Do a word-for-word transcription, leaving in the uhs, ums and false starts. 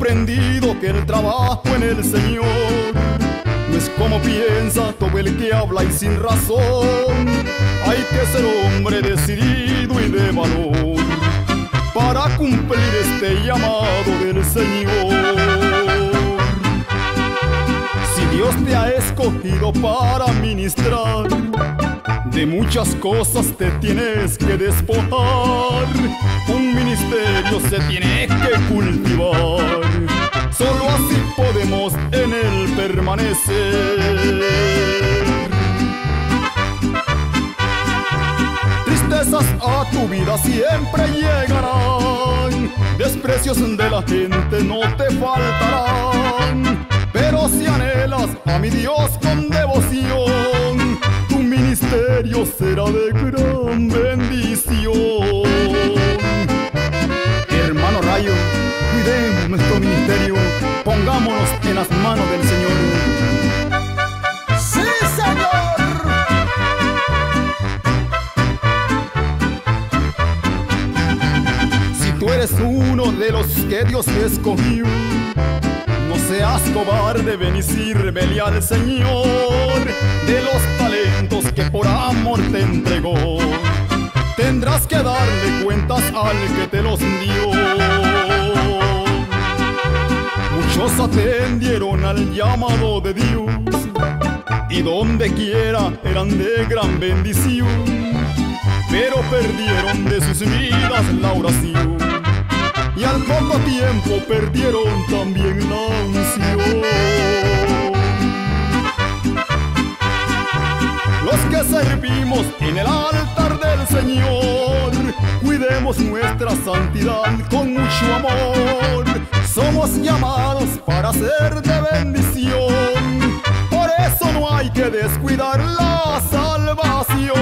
comprendido que el trabajo en el Señor no es como piensa todo el que habla y sin razón. Hay que ser hombre decidido y de valor para cumplir este llamado del Señor. Si Dios te ha escogido para ministrar, de muchas cosas te tienes que despojar. Un ministerio se tiene que cultivar, solo así podemos en él permanecer. Tristezas a tu vida siempre llegarán, desprecios de la gente no te faltarán, pero si anhelas a mi Dios con devoción, tu ministerio será de gran bendición. Hermano Rayo, cuidemos nuestro ministerio, pongámonos en las manos del Señor. ¡Sí, Señor! Si tú eres uno de los que Dios escogió, no seas cobarde, ven y sírvele al Señor. De los talentos que por amor te entregó, tendrás que darle cuentas al que te los dio. Muchos atendieron al llamado de Dios y donde quiera eran de gran bendición, pero perdieron de sus vidas la oración y al poco tiempo perdieron también la unción. Los que servimos en el altar del Señor, cuidemos nuestra santidad con mucho amor. Somos llamados para ser de bendición, por eso no hay que descuidar la salvación.